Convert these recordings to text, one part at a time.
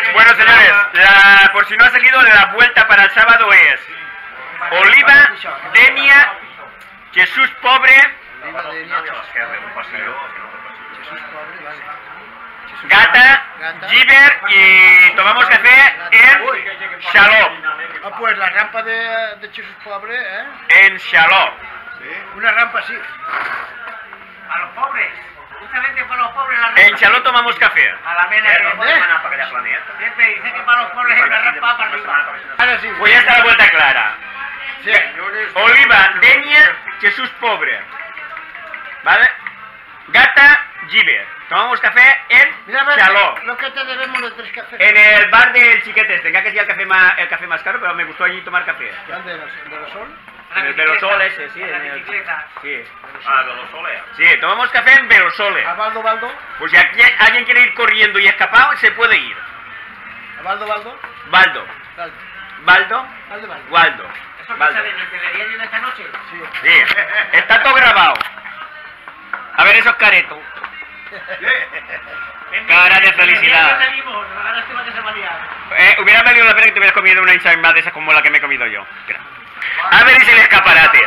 Bueno, señores, por si no ha salido, la vuelta para el sábado es Oliva, Denia, Jesús Pobre, Gata, Giver y tomamos café en Xaló. Ah, pues la rampa de Jesús Pobre, ¿eh? En Xaló. Una rampa así. A los pobres. Justamente para los pobres la rampa. En Xaló tomamos café. A la mena siempre dice que para los pobres es la rampa para arriba. Ahora sí. Pues ya está la vuelta clara. Sí. Oliva, Denia, Jesús Pobre. ¿Vale? Gata, Giver. Tomamos café en Mira, a ver, Xaló. lo que te debemos de 3 cafés. En el bar del Chiquete este, que sí el café más caro, pero me gustó allí tomar café. ¿De los sol? En el Velosol ese, sí. En la En el... bicicleta. Sí. Velosole. Sí, tomamos café en Velosole. ¿A Baldo? Pues si alguien quiere ir corriendo y escapado, se puede ir. ¿A Baldo? Baldo. Baldo. Waldo. ¿Eso que Baldo. sale en el telediario de esta noche? Sí. Sí, está todo grabado. A ver esos caretos. Cara de felicidad. Hubiera valido la pena que te hubieras comido una inside más de esas como la que me he comido yo. Mira. A ver si el escaparate.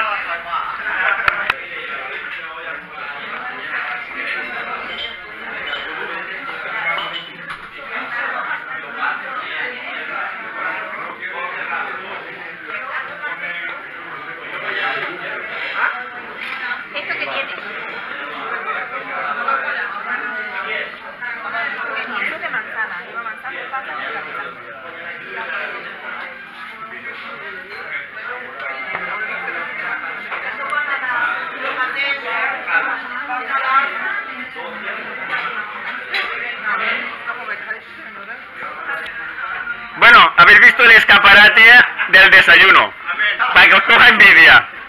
¿Esto qué tiene? Eso de manzana. Lleva manzana, pasa y canela. Bueno, habéis visto el escaparate del desayuno. Para que os coja envidia.